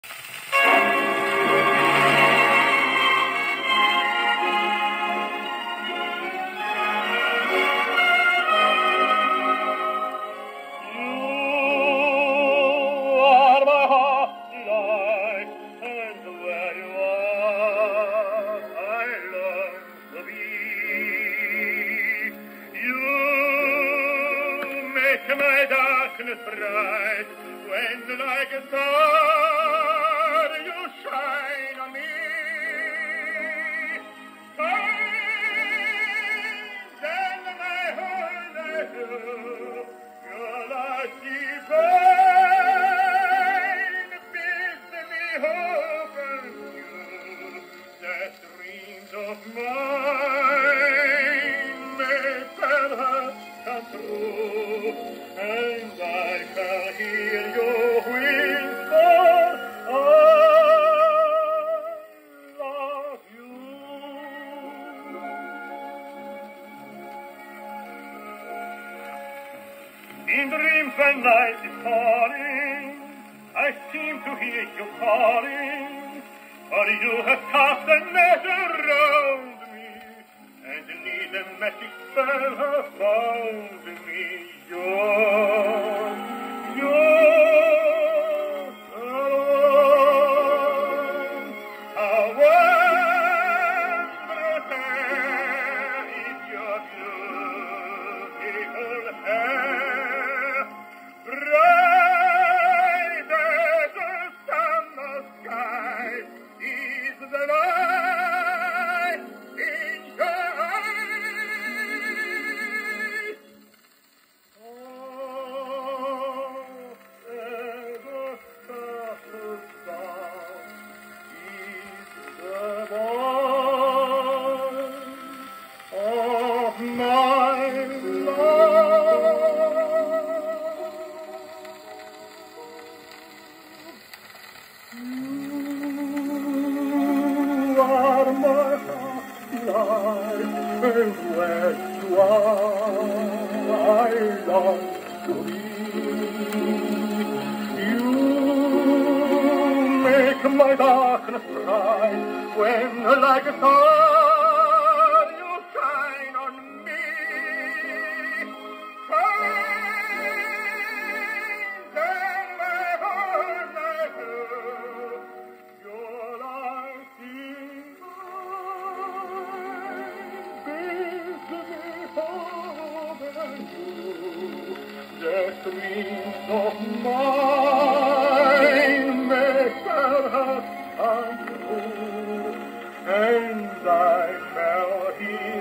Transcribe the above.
My darkness bright, when like a star you shine on me. Shine, then my whole life your light divine bids me hope anew that dreams of mine may perhaps come true. And I shall hear your whisper, I love you. In dreams when night is falling, I seem to hear you calling, for you have cast a net around me, and need a magic spell have found me. You're alone. How wondrous is your beautiful hair, bright as a summer sky is the light in your eyes. And where you are, I long to be. You make my darkness bright, when like a star you shine on me. Shine, then my whole life your light the dreams of mine may perhaps come true, and I shall hear